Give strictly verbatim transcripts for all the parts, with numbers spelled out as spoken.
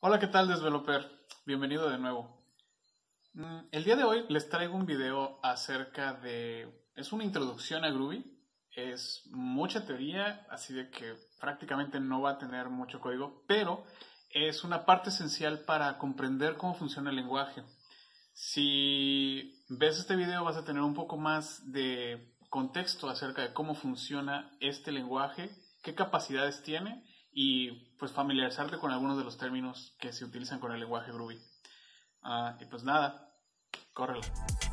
Hola, ¿qué tal, developer? Bienvenido de nuevo. Mm, El día de hoy les traigo un video acerca de... Es una introducción a Groovy. Es mucha teoría, así de que prácticamente no va a tener mucho código, pero es una parte esencial para comprender cómo funciona el lenguaje. Si ves este video vas a tener un poco más de contexto acerca de cómo funciona este lenguaje, qué capacidades tiene y pues familiarizarte con algunos de los términos que se utilizan con el lenguaje Groovy. Ah, y pues nada, córrela.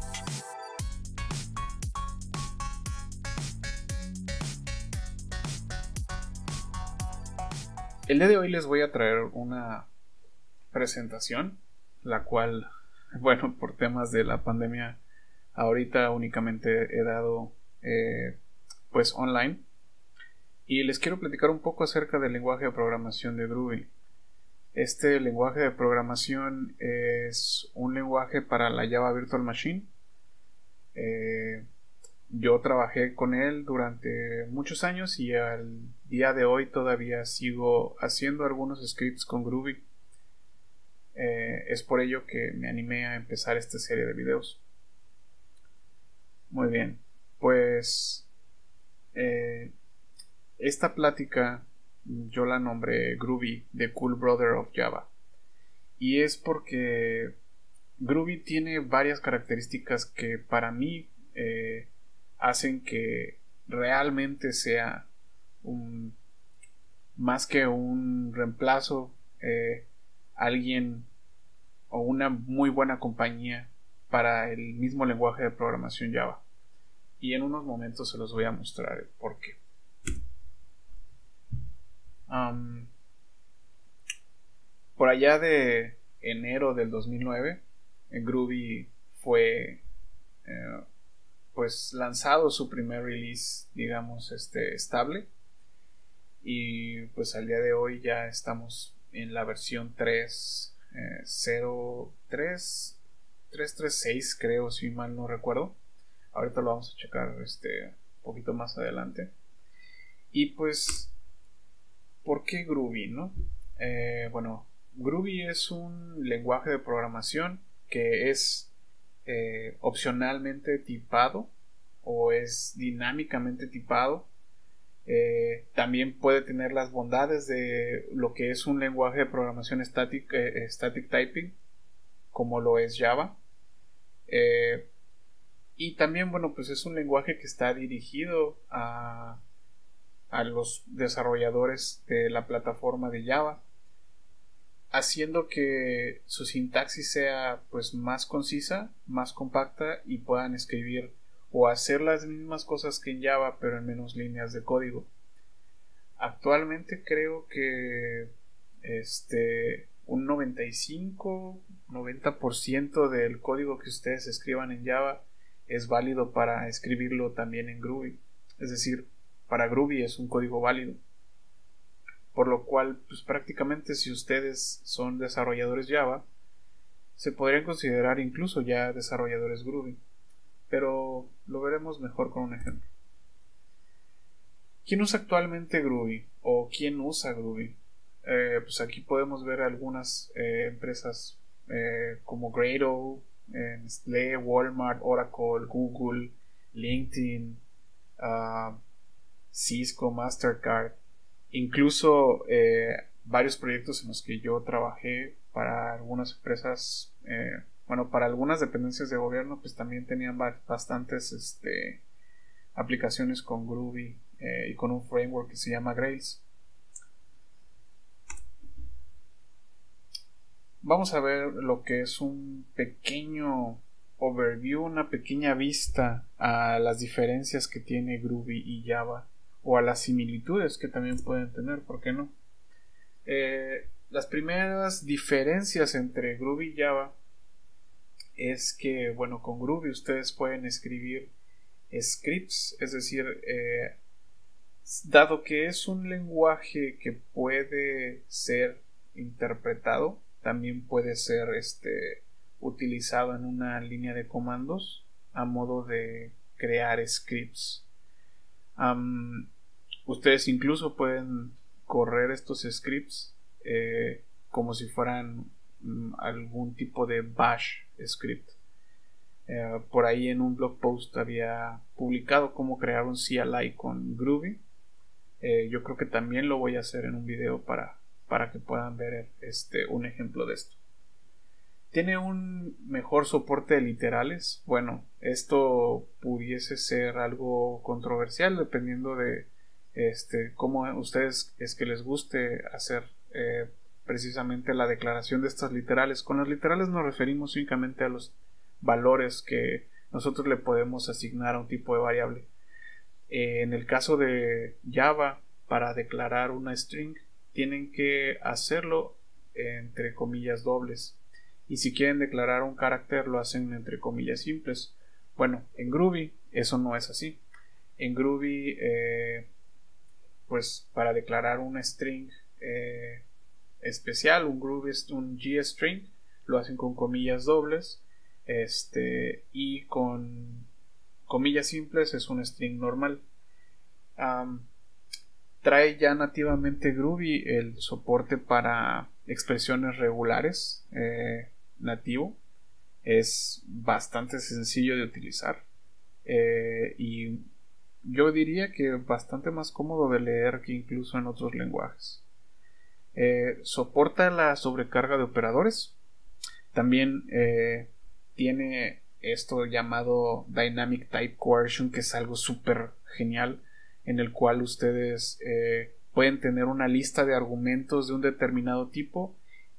El día de hoy les voy a traer una presentación, la cual, bueno, por temas de la pandemia, ahorita únicamente he dado eh, pues online. Y les quiero platicar un poco acerca del lenguaje de programación de Groovy. Este lenguaje de programación es un lenguaje para la Java Virtual Machine. Eh, yo trabajé con él durante muchos años y al día de hoy todavía sigo haciendo algunos scripts con Groovy. Eh, es por ello que me animé a empezar esta serie de videos. Muy bien, pues eh, esta plática yo la nombré Groovy, The Cool Brother of Java. Y es porque Groovy tiene varias características que para mí eh, hacen que realmente sea un, más que un reemplazo, eh, alguien o una muy buena compañía para el mismo lenguaje de programación Java. Y en unos momentos se los voy a mostrar el por qué. Um, por allá de enero del dos mil nueve, Groovy fue eh, pues lanzado su primer release, digamos, este estable, y pues al día de hoy ya estamos en la versión tres punto cero tres tres tres seis, creo, si mal no recuerdo. Ahorita lo vamos a checar este un poquito más adelante. Y pues, ¿por qué Groovy, no? Eh, bueno, Groovy es un lenguaje de programación que es eh, opcionalmente tipado o es dinámicamente tipado. Eh, también puede tener las bondades de lo que es un lenguaje de programación static, eh, static typing, como lo es Java. Eh, y también, bueno, pues es un lenguaje que está dirigido a, a los desarrolladores de la plataforma de Java, haciendo que su sintaxis sea pues más concisa, más compacta y puedan escribir o hacer las mismas cosas que en Java pero en menos líneas de código. Actualmente creo que este un noventa y cinco noventa por ciento del código que ustedes escriban en Java es válido para escribirlo también en Groovy. Es decir, para Groovy es un código válido. Por lo cual, pues prácticamente si ustedes son desarrolladores Java, se podrían considerar incluso ya desarrolladores Groovy. Pero lo veremos mejor con un ejemplo. ¿Quién usa actualmente Groovy? ¿O quién usa Groovy? Eh, pues aquí podemos ver algunas eh, empresas eh, como Gradle, eh, Nestlé, Walmart, Oracle, Google, LinkedIn, uh, Cisco, Mastercard. Incluso eh, varios proyectos en los que yo trabajé para algunas empresas, eh, bueno, para algunas dependencias de gobierno, pues también tenían bastantes este, aplicaciones con Groovy eh, y con un framework que se llama Grails. Vamos a ver lo que es un pequeño overview, una pequeña vista a las diferencias que tiene Groovy y Java, o a las similitudes que también pueden tener, ¿por qué no? Eh, las primeras diferencias entre Groovy y Java es que, bueno, con Groovy ustedes pueden escribir scripts, es decir, eh, dado que es un lenguaje que puede ser interpretado, también puede ser este, utilizado en una línea de comandos a modo de crear scripts. Um, ustedes incluso pueden correr estos scripts eh, como si fueran mm, algún tipo de bash script. Eh, por ahí en un blog post había publicado cómo crear un C L I con Groovy. Eh, yo creo que también lo voy a hacer en un video para, para que puedan ver este, un ejemplo de esto. ¿Tiene un mejor soporte de literales? Bueno, esto pudiese ser algo controversial dependiendo de este, cómo a ustedes es que les guste hacer eh, precisamente la declaración de estas literales. Con las literales nos referimos únicamente a los valores que nosotros le podemos asignar a un tipo de variable. Eh, en el caso de Java, para declarar una string tienen que hacerlo entre comillas dobles, y si quieren declarar un carácter lo hacen entre comillas simples. Bueno, en Groovy eso no es así. En Groovy eh, pues para declarar una string eh, especial, un Groovy, un GString, lo hacen con comillas dobles. Este, y con comillas simples es un string normal. Um, trae ya nativamente Groovy el soporte para expresiones regulares eh, nativo. Es bastante sencillo de utilizar eh, y yo diría que bastante más cómodo de leer que incluso en otros lenguajes. Eh, soporta la sobrecarga de operadores. También eh, tiene esto llamado Dynamic Type Coercion, que es algo súper genial, en el cual ustedes eh, pueden tener una lista de argumentos de un determinado tipo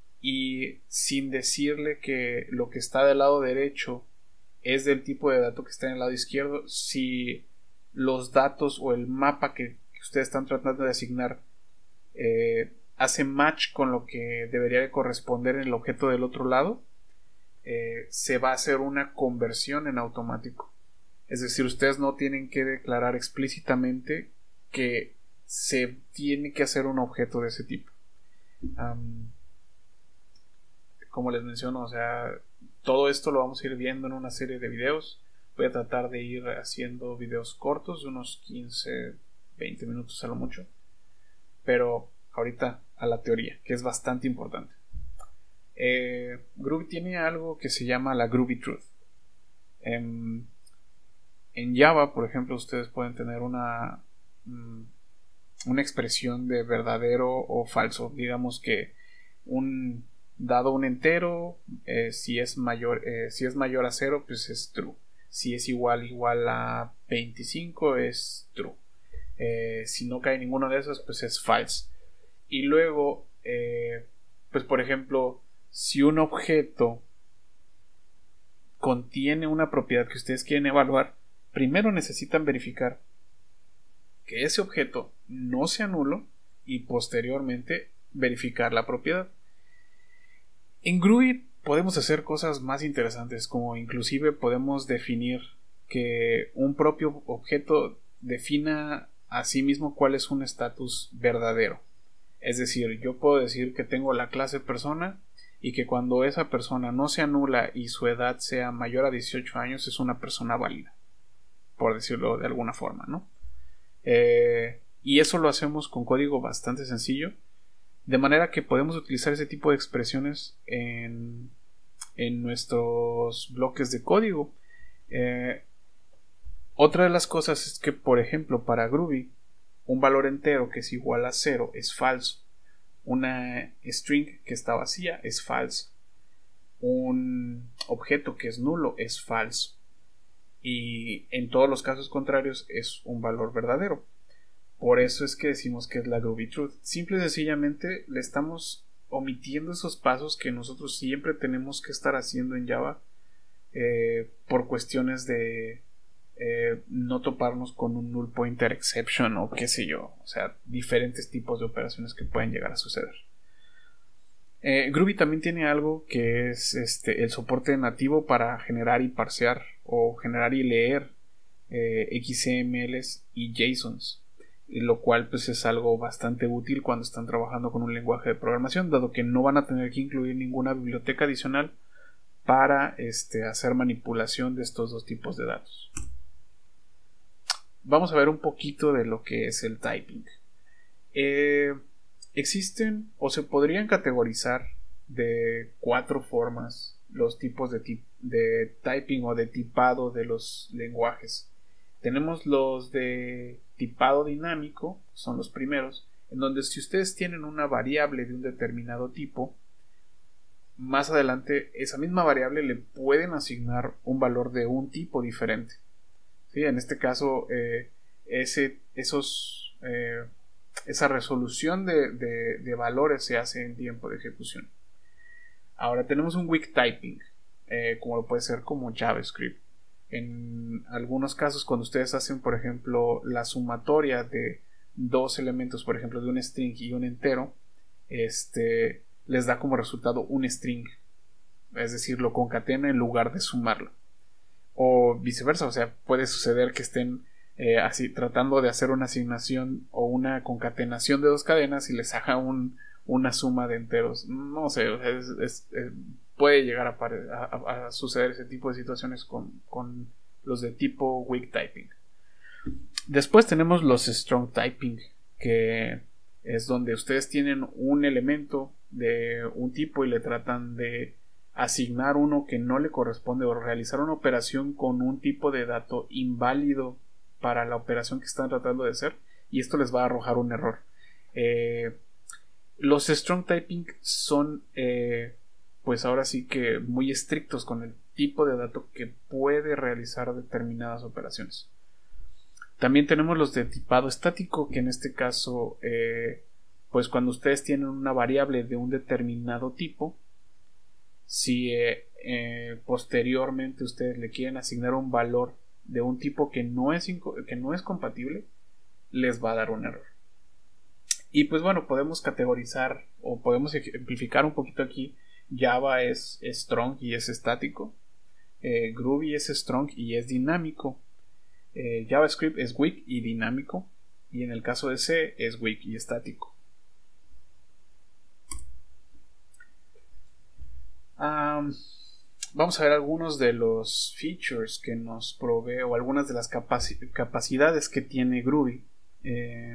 y sin decirle que lo que está del lado derecho es del tipo de dato que está en el lado izquierdo, si los datos o el mapa que, que ustedes están tratando de asignar eh, hace match con lo que debería de corresponder en el objeto del otro lado, Eh, se va a hacer una conversión en automático. Es decir, ustedes no tienen que declarar explícitamente que se tiene que hacer un objeto de ese tipo. Um, como les menciono, o sea, todo esto lo vamos a ir viendo en una serie de videos. Voy a tratar de ir haciendo videos cortos, de unos quince, veinte minutos a lo mucho. Pero ahorita a la teoría, que es bastante importante. Eh, Groovy tiene algo que se llama la Groovy Truth. En, en Java, por ejemplo, ustedes pueden tener una, una expresión de verdadero o falso. Digamos que un dado un entero, eh, si es mayor, eh, si es mayor a cero, pues es true. Si es igual igual a veinticinco, es true. Eh, si no cae ninguno de esos, pues es false. Y luego, eh, pues por ejemplo, si un objeto contiene una propiedad que ustedes quieren evaluar, primero necesitan verificar que ese objeto no sea nulo y posteriormente verificar la propiedad. En Groovy podemos hacer cosas más interesantes, como inclusive podemos definir que un propio objeto defina a sí mismo cuál es un estatus verdadero. Es decir, yo puedo decir que tengo la clase persona y que cuando esa persona no sea nula y su edad sea mayor a dieciocho años es una persona válida, por decirlo de alguna forma, ¿no? Eh, y eso lo hacemos con código bastante sencillo, de manera que podemos utilizar ese tipo de expresiones en, en nuestros bloques de código. Eh, otra de las cosas es que, por ejemplo, para Groovy, un valor entero que es igual a cero es falso. Una string que está vacía es falso. Un objeto que es nulo es falso. Y en todos los casos contrarios es un valor verdadero. Por eso es que decimos que es la Groovy Truth. Simple y sencillamente le estamos omitiendo esos pasos que nosotros siempre tenemos que estar haciendo en Java eh, por cuestiones de eh, no toparnos con un null pointer exception o qué sé yo. O sea, diferentes tipos de operaciones que pueden llegar a suceder. Eh, Groovy también tiene algo que es este, el soporte nativo para generar y parsear o generar y leer eh, X M Ls y JSONs, lo cual pues es algo bastante útil cuando están trabajando con un lenguaje de programación, dado que no van a tener que incluir ninguna biblioteca adicional para este, hacer manipulación de estos dos tipos de datos. Vamos a ver un poquito de lo que es el typing. Eh, Existen o se podrían categorizar de cuatro formas los tipos de, tip de typing o de tipado de los lenguajes. Tenemos los de tipado dinámico, son los primeros, en donde si ustedes tienen una variable de un determinado tipo, más adelante esa misma variable le pueden asignar un valor de un tipo diferente. ¿Sí? En este caso, eh, ese, esos, eh, esa resolución de, de, de valores se hace en tiempo de ejecución. Ahora tenemos un weak typing, eh, como lo puede ser como JavaScript. En algunos casos, cuando ustedes hacen, por ejemplo, la sumatoria de dos elementos, por ejemplo, de un string y un entero, este, les da como resultado un string. Es decir, lo concatena en lugar de sumarlo. O viceversa, o sea, puede suceder que estén eh, así tratando de hacer una asignación o una concatenación de dos cadenas y les haga un, una suma de enteros. No sé, es, es, es, puede llegar a, a, a suceder ese tipo de situaciones con, con los de tipo weak typing. Después tenemos los strong typing, que es donde ustedes tienen un elemento de un tipo y le tratan de asignar uno que no le corresponde o realizar una operación con un tipo de dato inválido para la operación que están tratando de hacer, y esto les va a arrojar un error. Eh, los strong typing son eh, pues ahora sí que muy estrictos con el tipo de dato que puede realizar determinadas operaciones. También tenemos los de tipado estático, que en este caso eh, pues cuando ustedes tienen una variable de un determinado tipo, si eh, eh, posteriormente ustedes le quieren asignar un valor de un tipo que no es, que no es compatible, les va a dar un error. Y pues bueno, podemos categorizar o podemos ejemplificar un poquito aquí. Java es, es strong y es estático. eh, Groovy es strong y es dinámico. eh, JavaScript es weak y dinámico. Y en el caso de C es weak y estático. Um, vamos a ver algunos de los features que nos provee o algunas de las capaci capacidades que tiene Groovy. Eh,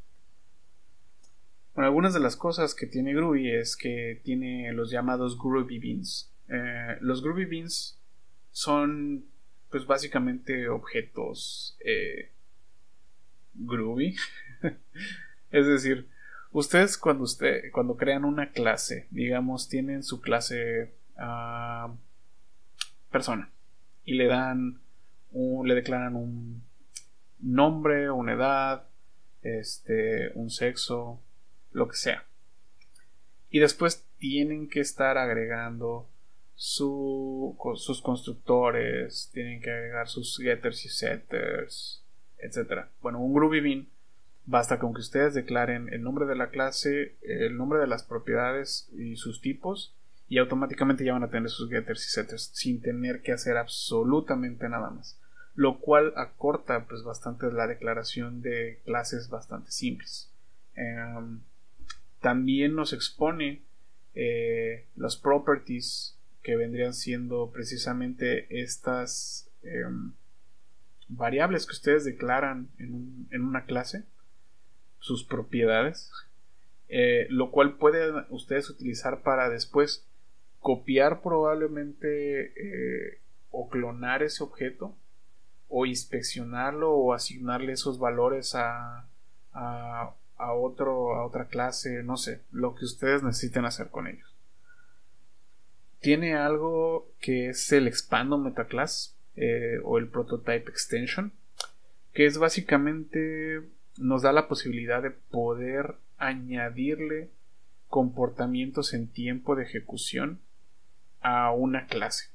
bueno, algunas de las cosas que tiene Groovy es que tiene los llamados Groovy Beans. Eh, los Groovy Beans son pues básicamente objetos eh, Groovy. Es decir, ustedes cuando usted cuando crean una clase, digamos, tienen su clase uh, persona y le dan un, le declaran un nombre, una edad, este, un sexo, lo que sea, y después tienen que estar agregando su, sus constructores, tienen que agregar sus getters y setters, etcétera. Bueno, un Groovy Bean basta con que ustedes declaren el nombre de la clase, el nombre de las propiedades y sus tipos, y automáticamente ya van a tener sus getters y setters sin tener que hacer absolutamente nada más, lo cual acorta pues bastante la declaración de clases bastante simples. Um, también nos expone eh, las properties que vendrían siendo precisamente estas eh, variables que ustedes declaran en, un, en una clase, sus propiedades, eh, lo cual pueden ustedes utilizar para después copiar probablemente eh, o clonar ese objeto o inspeccionarlo o asignarle esos valores a, a, a, otro, a otra clase, no sé, lo que ustedes necesiten hacer con ellos. Tiene algo que es el Expando Metaclass eh, o el Prototype Extension, que es básicamente nos da la posibilidad de poder añadirle comportamientos en tiempo de ejecución a una clase.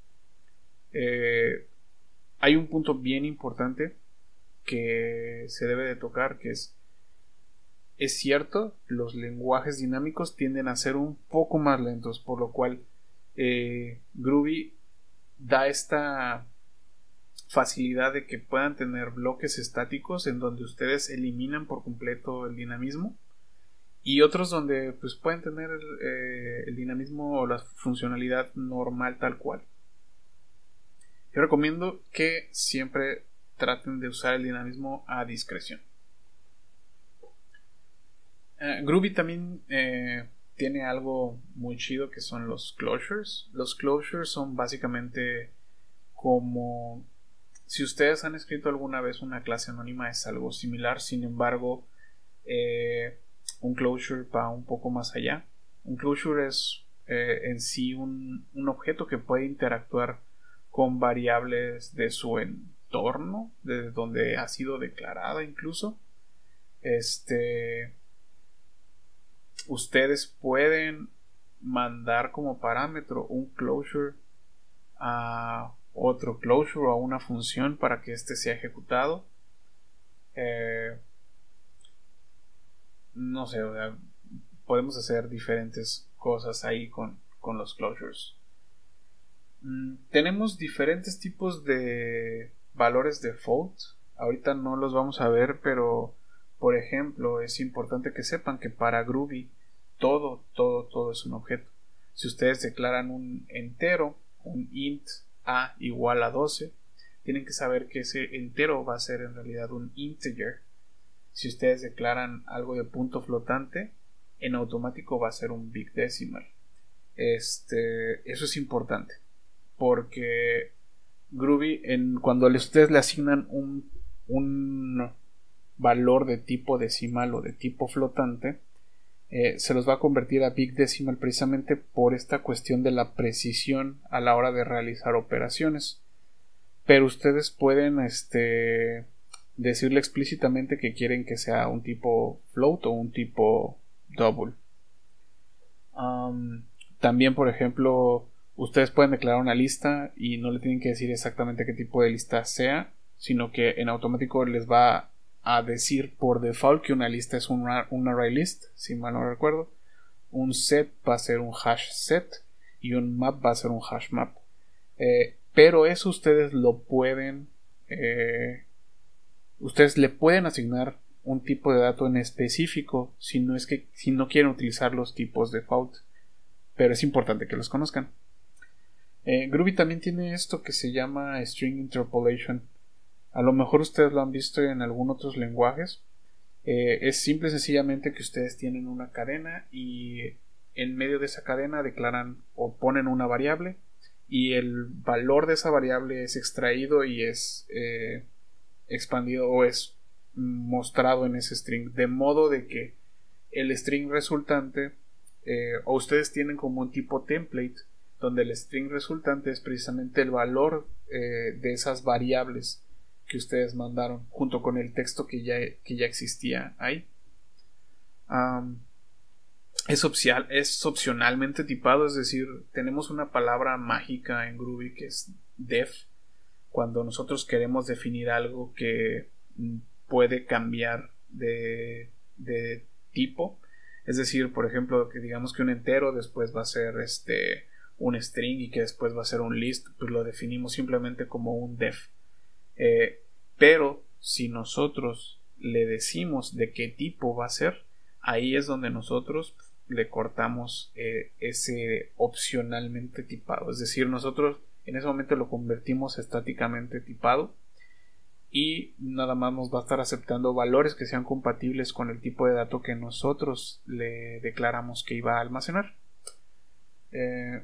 Eh, hay un punto bien importante que se debe de tocar, que es es cierto, los lenguajes dinámicos tienden a ser un poco más lentos, por lo cual eh, Groovy da esta facilidad de que puedan tener bloques estáticos en donde ustedes eliminan por completo el dinamismo, y otros donde pues pueden tener eh, el dinamismo o la funcionalidad normal tal cual. Yo recomiendo que siempre traten de usar el dinamismo a discreción. Uh, Groovy también eh, tiene algo muy chido que son los closures. Los closures son básicamente como si ustedes han escrito alguna vez una clase anónima, es algo similar. Sin embargo, eh, un closure va un poco más allá. Un closure es eh, en sí un, un objeto que puede interactuar con variables de su entorno, de donde ha sido declarada incluso. Este, ustedes pueden mandar como parámetro un closure a otro closure o a una función para que éste sea ejecutado. Eh, no sé, o sea, podemos hacer diferentes cosas ahí con, con los closures. Mm, tenemos diferentes tipos de valores default. Ahorita no los vamos a ver, pero por ejemplo, es importante que sepan que para Groovy todo, todo, todo es un objeto. Si ustedes declaran un entero, un int a igual a doce, tienen que saber que ese entero va a ser en realidad un integer. Si ustedes declaran algo de punto flotante, en automático va a ser un big decimal. Este, eso es importante porque Groovy, en, cuando ustedes le asignan un, un valor de tipo decimal o de tipo flotante, eh, se los va a convertir a big decimal precisamente por esta cuestión de la precisión a la hora de realizar operaciones. Pero ustedes pueden este, decirle explícitamente que quieren que sea un tipo float o un tipo double. Um, también, por ejemplo, ustedes pueden declarar una lista y no le tienen que decir exactamente qué tipo de lista sea, sino que en automático les va a decir por default que una lista es un, un array list, si mal no recuerdo. Un set va a ser un hash set y un map va a ser un hash map. Eh, pero eso ustedes lo pueden eh, ustedes le pueden asignar un tipo de dato en específico si no es que si no quieren utilizar los tipos default, pero es importante que los conozcan. eh, Groovy también tiene esto que se llama string interpolation. A lo mejor ustedes lo han visto en algunos otros lenguajes. Eh, es simple y sencillamente que ustedes tienen una cadena y en medio de esa cadena declaran o ponen una variable y el valor de esa variable es extraído y es eh, expandido o es mostrado en ese string, de modo de que el string resultante eh, o ustedes tienen como un tipo template donde el string resultante es precisamente el valor eh, de esas variables que ustedes mandaron junto con el texto que ya, que ya existía ahí. Um, es, opcional, es opcionalmente tipado, es decir, tenemos una palabra mágica en Groovy que es def cuando nosotros queremos definir algo que puede cambiar de, de tipo. Es decir, por ejemplo, que digamos que un entero después va a ser este, un string y que después va a ser un list, pues lo definimos simplemente como un def. Eh, pero si nosotros le decimos de qué tipo va a ser, ahí es donde nosotros le cortamos eh, ese opcionalmente tipado. Es decir, nosotros en ese momento lo convertimos estáticamente tipado y nada más nos va a estar aceptando valores que sean compatibles con el tipo de dato que nosotros le declaramos que iba a almacenar. Eh,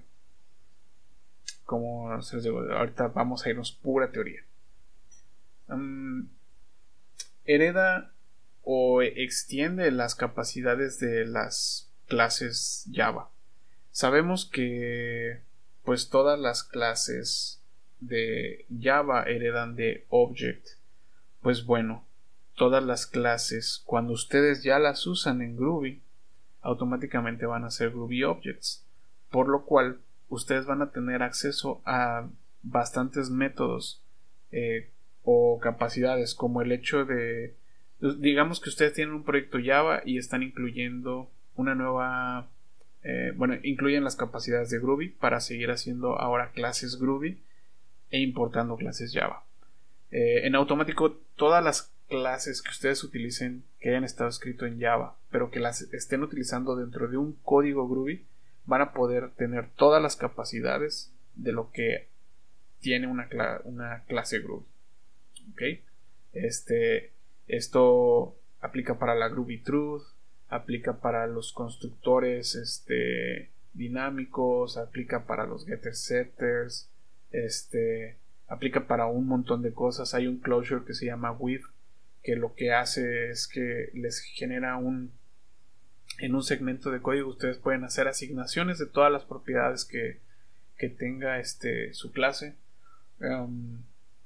como se les digo, ahorita vamos a irnos pura teoría. Um, hereda o extiende las capacidades de las clases Java. Sabemos que pues todas las clases de Java heredan de Object. Pues bueno, todas las clases cuando ustedes ya las usan en Groovy automáticamente van a ser Groovy Objects, por lo cual ustedes van a tener acceso a bastantes métodos eh, o capacidades, como el hecho de, digamos que ustedes tienen un proyecto Java y están incluyendo una nueva eh, bueno, incluyen las capacidades de Groovy para seguir haciendo ahora clases Groovy e importando clases Java. Eh, en automático todas las clases que ustedes utilicen que hayan estado escrito en Java pero que las estén utilizando dentro de un código Groovy van a poder tener todas las capacidades de lo que tiene una, cl- una clase Groovy. ¿Okay? Este, esto aplica para la Groovy Truth, aplica para los constructores este, dinámicos, aplica para los getters setters, este, aplica para un montón de cosas. Hay un closure que se llama with, que lo que hace es que les genera un en un segmento de código ustedes pueden hacer asignaciones de todas las propiedades que, que tenga este, su clase. Um,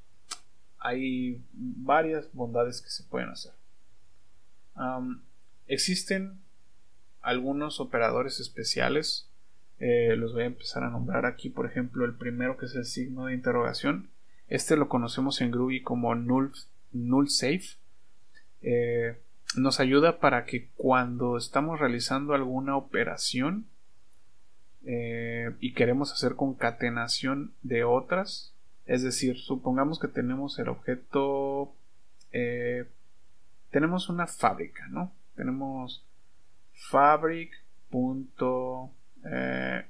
hay varias bondades que se pueden hacer. Um, existen algunos operadores especiales. Eh, los voy a empezar a nombrar aquí. Por ejemplo, el primero, que es el signo de interrogación. Este lo conocemos en Groovy como null, null safe. Eh, nos ayuda para que cuando estamos realizando alguna operación eh, y queremos hacer concatenación de otras, es decir, supongamos que tenemos el objeto, eh, tenemos una fábrica, ¿no? Tenemos fabric punto eh,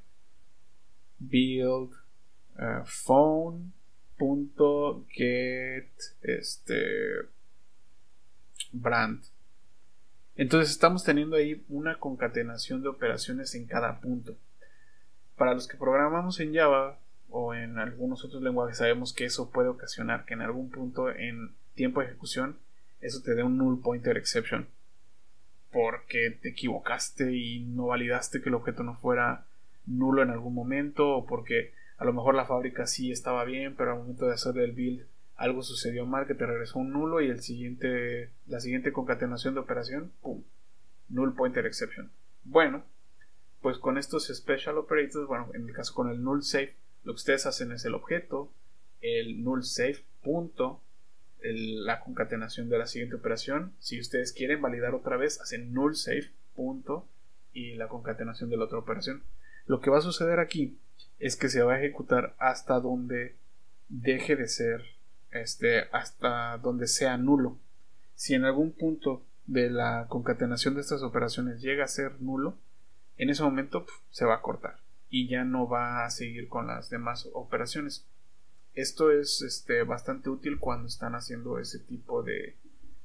build eh, phone punto get este brand. Entonces estamos teniendo ahí una concatenación de operaciones en cada punto. Para los que programamos en Java o en algunos otros lenguajes, sabemos que eso puede ocasionar que en algún punto en tiempo de ejecución eso te dé un null pointer exception, porque te equivocaste y no validaste que el objeto no fuera nulo en algún momento, o porque a lo mejor la fábrica sí estaba bien, pero al momento de hacer el build algo sucedió mal que te regresó un nulo, y el siguiente, la siguiente concatenación de operación, pum, null pointer exception. Bueno, pues con estos special operators, bueno, en el caso con el null safe, lo que ustedes hacen es el objeto, el null safe punto, el, la concatenación de la siguiente operación. Si ustedes quieren validar otra vez, hacen null safe punto y la concatenación de la otra operación. Lo que va a suceder aquí es que se va a ejecutar hasta donde deje de ser Este, hasta donde sea nulo. Si en algún punto de la concatenación de estas operaciones llega a ser nulo, en ese momento pf, se va a cortar y ya no va a seguir con las demás operaciones. Esto es este, bastante útil cuando están haciendo ese tipo de,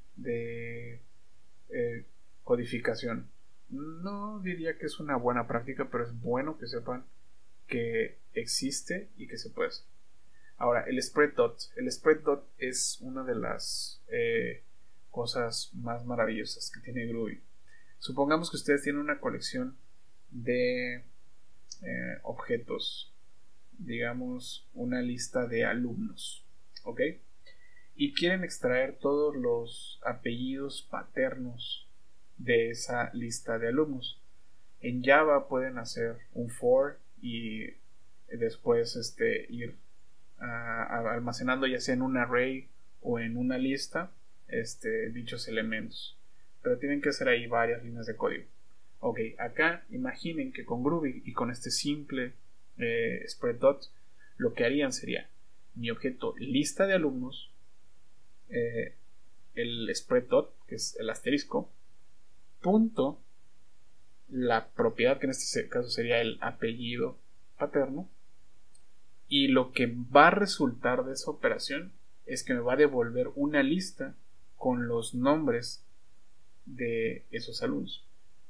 de eh, codificación. No diría que es una buena práctica, pero es bueno que sepan que existe y que se puede hacer. Ahora, el spread dot. El spread dot es una de las eh, cosas más maravillosas que tiene Groovy. Supongamos que ustedes tienen una colección de eh, objetos, digamos una lista de alumnos, ¿ok? Y quieren extraer todos los apellidos paternos de esa lista de alumnos. En Java pueden hacer un for y después este, ir Uh, almacenando ya sea en un array o en una lista este, dichos elementos, pero tienen que hacer ahí varias líneas de código. Ok, acá imaginen que con Groovy y con este simple eh, spread dot, lo que harían sería mi objeto lista de alumnos, eh, el spread dot, que es el asterisco, punto la propiedad, que en este caso sería el apellido paterno. Y lo que va a resultar de esa operación es que me va a devolver una lista con los nombres de esos alumnos.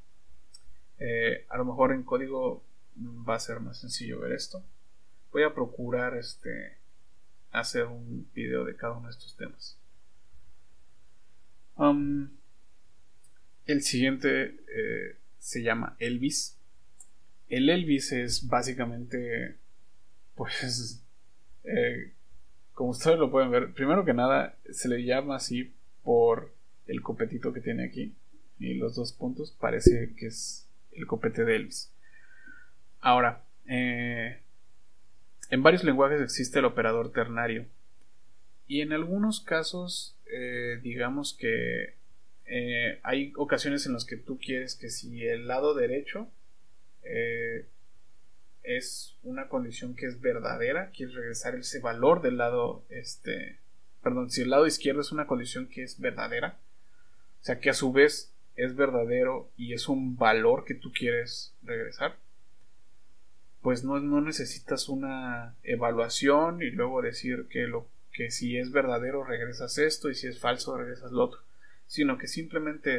Eh, a lo mejor en código va a ser más sencillo ver esto. Voy a procurar este, hacer un video de cada uno de estos temas. Um, el siguiente eh, se llama Elvis. El Elvis es básicamente... Pues, eh, como ustedes lo pueden ver, primero que nada se le llama así por el copetito que tiene aquí y los dos puntos, parece que es el copete de Elvis. Ahora, eh, en varios lenguajes existe el operador ternario y en algunos casos eh, digamos que eh, hay ocasiones en las que tú quieres que si el lado derecho eh, es una condición que es verdadera, quieres regresar ese valor del lado este, perdón, si el lado izquierdo es una condición que es verdadera, o sea que a su vez es verdadero y es un valor que tú quieres regresar, pues no, no necesitas una evaluación y luego decir que lo que si es verdadero regresas esto y si es falso regresas lo otro, sino que simplemente es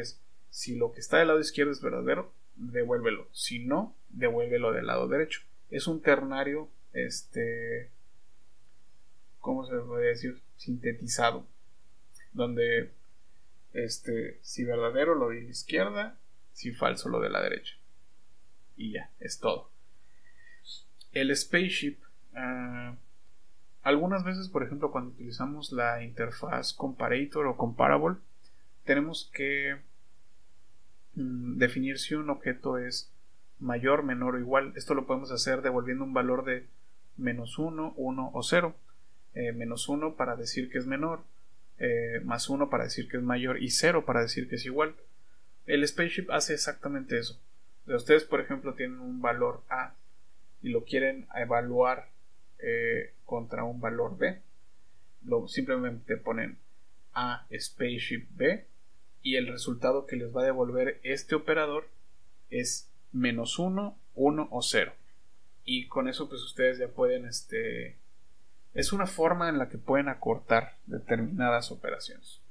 Si lo que está del lado izquierdo es verdadero, devuélvelo. Si no, devuélvelo del lado derecho. Es un ternario, este, ¿cómo se puede decir? Sintetizado, donde este, si verdadero lo de la izquierda, si falso lo de la derecha. Y ya, es todo. El spaceship, uh, algunas veces, por ejemplo, cuando utilizamos la interfaz comparator o comparable, tenemos que mm, definir si un objeto es mayor, menor o igual. Esto lo podemos hacer devolviendo un valor de menos uno, uno o cero. Eh, menos uno para decir que es menor, eh, más uno para decir que es mayor y cero para decir que es igual. El spaceship hace exactamente eso. Si ustedes, por ejemplo, tienen un valor A y lo quieren evaluar eh, contra un valor B, lo, simplemente ponen A spaceship B y el resultado que les va a devolver este operador es menos uno, uno o cero. Y con eso pues ustedes ya pueden este, es una forma en la que pueden acortar determinadas operaciones.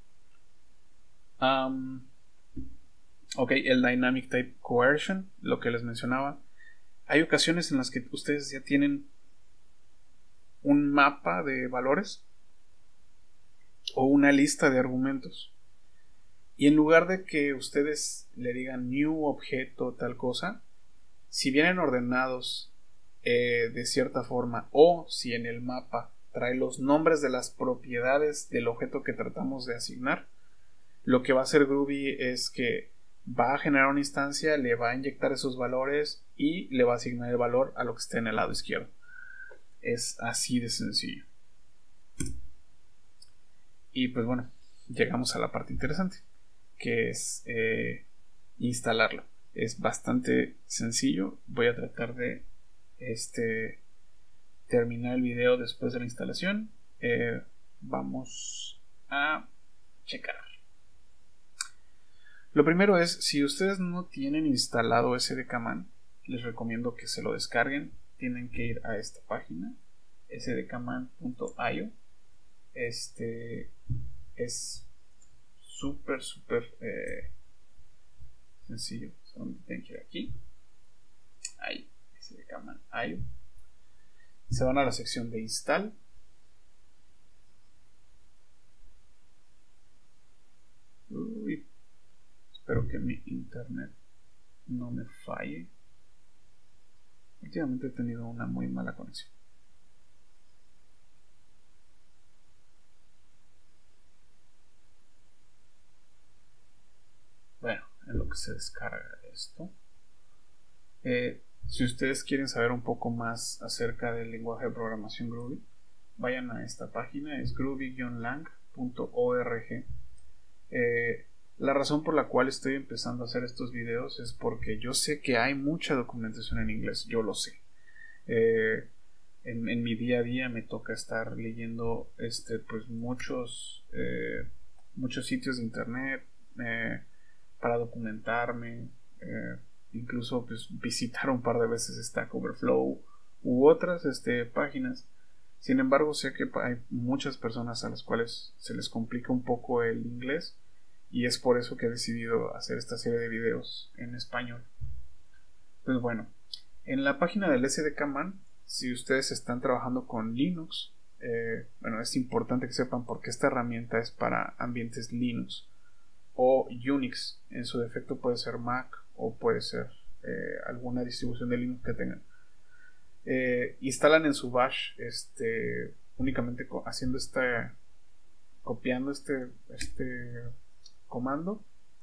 Um, ok, el Dynamic Type Coercion, lo que les mencionaba. Hay ocasiones en las que ustedes ya tienen un mapa de valores o una lista de argumentos. Y en lugar de que ustedes le digan new objeto tal cosa, si vienen ordenados eh, de cierta forma, o si en el mapa trae los nombres de las propiedades del objeto que tratamos de asignar, lo que va a hacer Groovy es que va a generar una instancia, le va a inyectar esos valores y le va a asignar el valor a lo que esté en el lado izquierdo. Es así de sencillo. Y pues bueno, llegamos a la parte interesante, que es eh, instalarlo. Es bastante sencillo. Voy a tratar de este, terminar el video después de la instalación. Eh, vamos a checar. Lo primero es, si ustedes no tienen instalado S D K Man, les recomiendo que se lo descarguen. Tienen que ir a esta página, s d k man punto i o. Este es súper, súper eh, sencillo. Solamente tienen que ir aquí. Ahí, S D K Man punto i o. Se van a la sección de install. Uy, espero que mi internet no me falle. Últimamente he tenido una muy mala conexión. Bueno, en lo que se descarga esto. Eh, si ustedes quieren saber un poco más acerca del lenguaje de programación Groovy, vayan a esta página, es groovy guion lang punto org. Eh, la razón por la cual estoy empezando a hacer estos videos es porque yo sé que hay mucha documentación en inglés, yo lo sé. Eh, en, en mi día a día me toca estar leyendo este, pues muchos, eh, muchos sitios de internet eh, para documentarme. Eh, incluso pues, visitar un par de veces Stack Overflow u otras este, páginas. Sin embargo, sé que hay muchas personas a las cuales se les complica un poco el inglés y es por eso que he decidido hacer esta serie de videos en español. Pues bueno, en la página del S D K Man, si ustedes están trabajando con Linux, eh, bueno, es importante que sepan porque esta herramienta es para ambientes Linux o Unix. En su defecto puede ser Mac o puede ser eh, alguna distribución de Linux que tengan. Eh, instalan en su bash este, únicamente haciendo este, copiando este, este comando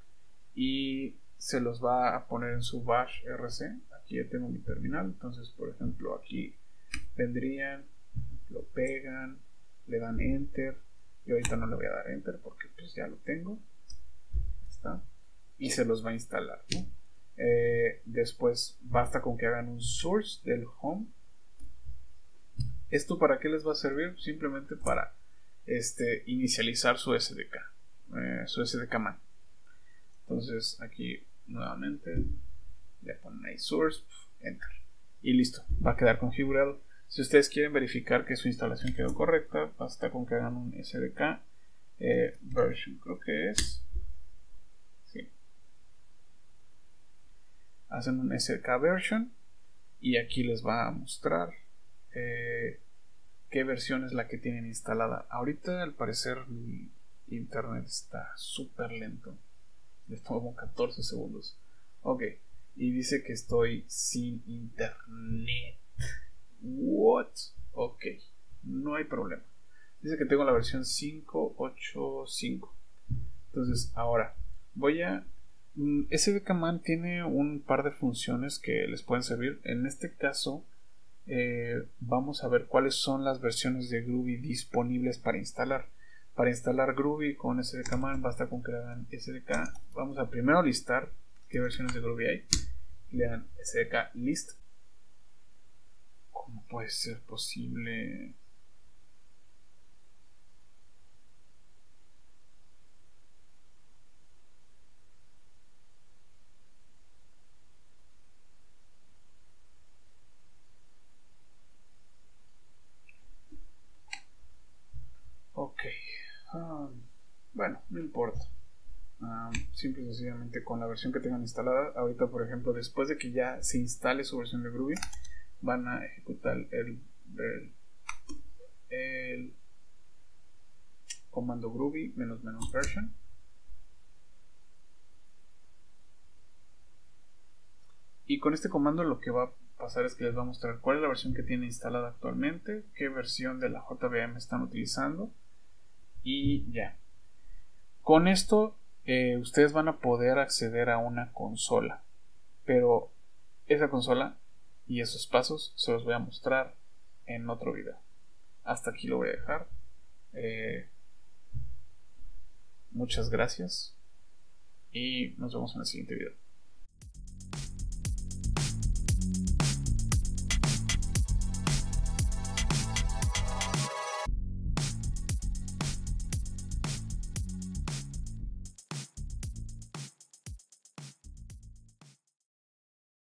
y se los va a poner en su bash rc. Aquí ya tengo mi terminal, entonces por ejemplo aquí vendrían, lo pegan, le dan enter. Y ahorita no le voy a dar enter porque pues ya lo tengo, está, y se los va a instalar, ¿no? Eh, después basta con que hagan un source del home. ¿Esto para qué les va a servir? Simplemente para este, inicializar su S D K, eh, su S D K man. Entonces aquí nuevamente le ponen ahí source, enter y listo, va a quedar configurado. Si ustedes quieren verificar que su instalación quedó correcta, basta con que hagan un S D K eh, version, creo que es sí, hacen un S D K version y aquí les va a mostrar eh, qué versión es la que tienen instalada. Ahorita al parecer mi internet está súper lento, le tomo catorce segundos. Ok, y dice que estoy sin internet. What? Ok, no hay problema. Dice que tengo la versión cinco punto ocho punto cinco. Entonces ahora voy a S D K Man tiene un par de funciones que les pueden servir. En este caso eh, vamos a ver cuáles son las versiones de Groovy disponibles para instalar. Para instalar Groovy con S D K Man basta con que le hagan S D K. Vamos a primero listar qué versiones de Groovy hay. Le dan S D K list. ¿Cómo puede ser posible? Ok. Um, bueno, no importa. Um, simple y sencillamente con la versión que tengan instalada. Ahorita, por ejemplo, después de que ya se instale su versión de Groovy, van a ejecutar el, el, el comando Groovy menos menos version. Y con este comando lo que va a pasar es que les va a mostrar cuál es la versión que tiene instalada actualmente, qué versión de la J V M están utilizando y ya. Con esto eh, ustedes van a poder acceder a una consola, pero esa consola y esos pasos se los voy a mostrar en otro video. Hasta aquí lo voy a dejar. Eh, muchas gracias y nos vemos en el siguiente video.